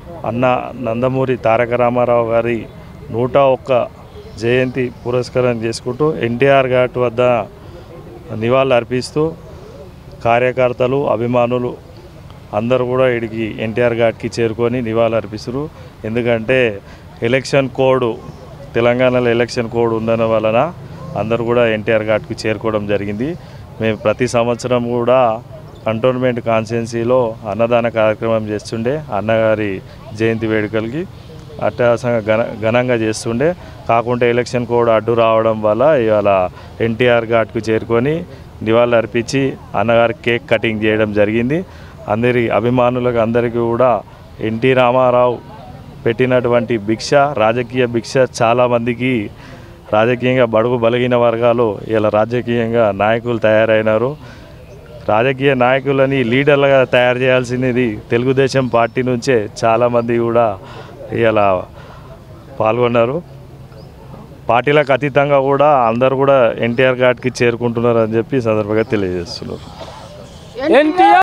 అన్న నందమూరి తారక రామారావు గారి 101 జయంతి పురస్కారం చేసుకుంటూ ఎన్టీఆర్ ఘాట్ వద్ద నివాళులు అర్పిస్తూ కార్యకర్తలు అభిమానులు అందరూ కూడా ఇడికి ఎన్టీఆర్ ఘాట్కి చేరుకొని నివాళులు అర్పిస్తారు. ఎందుకంటే ఎలక్షన్ కోడ్ తెలంగాణలో ఎలక్షన్ కోడ్ ఉండడం వలన అందరూ కూడా ఎన్టీఆర్ ఘాట్కి చేరుకోవడం జరిగింది. మేము ప్రతి సంవత్సరం కూడా కంటోన్మెంట్ కాన్స్టిట్యున్సీలో అన్నదాన కార్యక్రమం చేస్తుండే, అన్నగారి జయంతి వేడుకలకి అట్టహాసంగా ఘనంగా చేస్తుండే. కాకుంటే ఎలక్షన్ కోడ్ అడ్డు రావడం వల్ల ఇవాళ ఎన్టీఆర్ ఘాట్కు చేరుకొని నివాళులు అర్పించి అన్నగారి కేక్ కటింగ్ చేయడం జరిగింది. అందరి అభిమానులకు అందరికీ కూడా ఎన్టీ రామారావు పెట్టినటువంటి భిక్ష, రాజకీయ భిక్ష చాలామందికి రాజకీయంగా బడుగు బలహీన వర్గాలు ఇలా రాజకీయంగా నాయకులు తయారైనారు. రాజకీయ నాయకులని లీడర్లుగా తయారు చేయాల్సినది తెలుగుదేశం పార్టీ నుంచే చాలామంది కూడా ఇలా పాల్గొన్నారు. పార్టీలకు అతీతంగా కూడా అందరూ కూడా ఎన్టీఆర్ ఘాట్కి చేరుకుంటున్నారు అని చెప్పి సందర్భంగా తెలియజేస్తున్నారు.